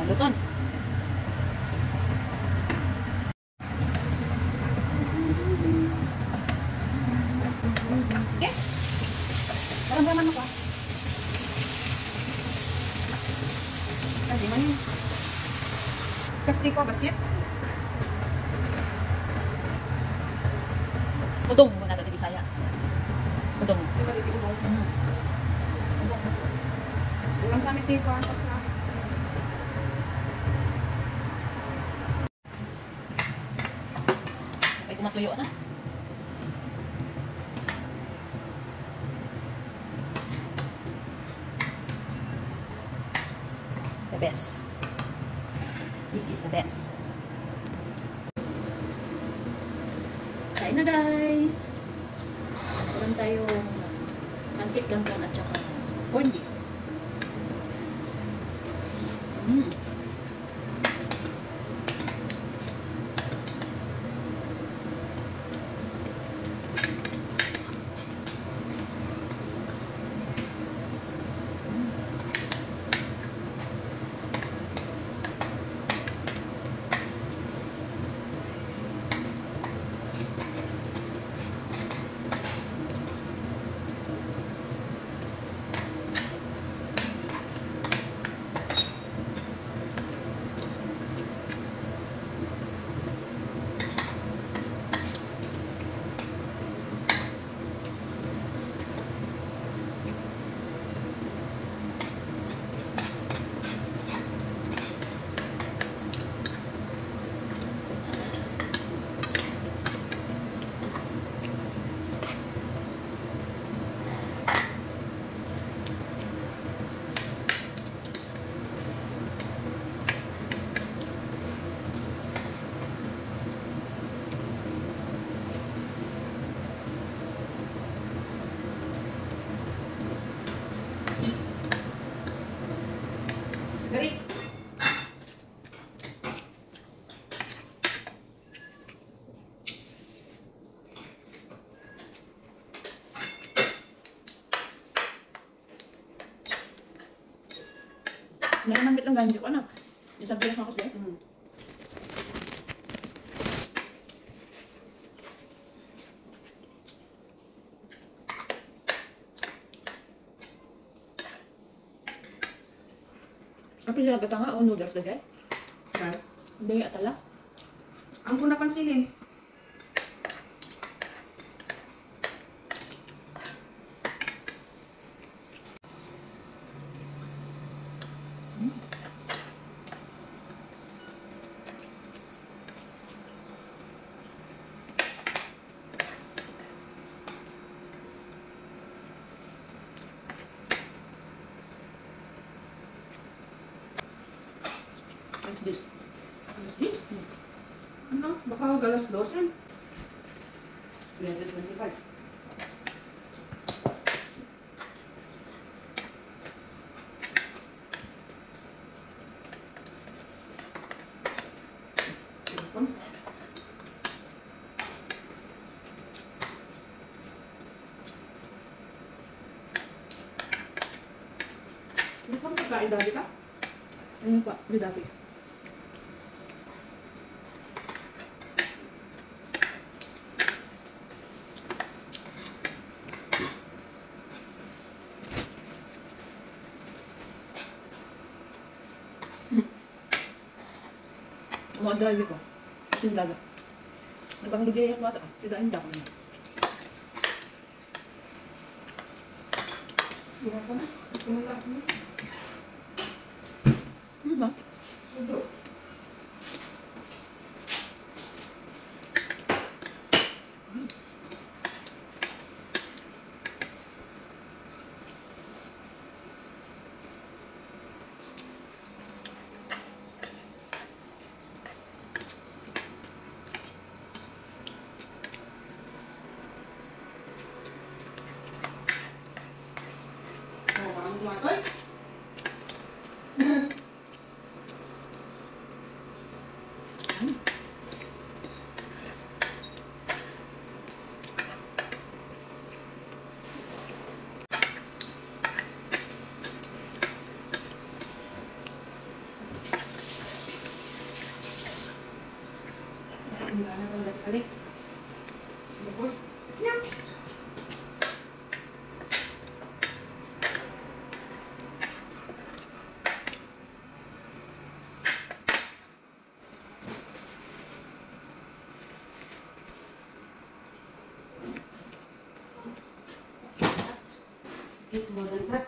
Luton. Okay. Parang-paraman mo ka. Kasi man yun. Kapti ko, basit. Udong mo na dati Bisaya. Udong. Diba dito udong? Udong. Ulang sa amin tayo, pas na. May kumatuyo na. The best. This is the best. Kain na guys! Meron tayong pancit canton at saka corned beef. Dari. Nakanamit lang ganyan ko anak. Yung sabi lang ako siya. Apa yung nagatanga o noodles lagay? Right. Hindi atala. Ang ko napansinin. What's this? Yes. Ano? Baka galas 12. 325. Hindi ko pagkain dali ka? Ano pa? Di dati. Mga dali ko. Sindaga. Nabanglugay ako ata. Sidain da ko na. Bukan ka na. Tumulak mo. Ba? Sudo. Oh, parang tumatoy. Balik. Bukod. Yan. Eat more than that.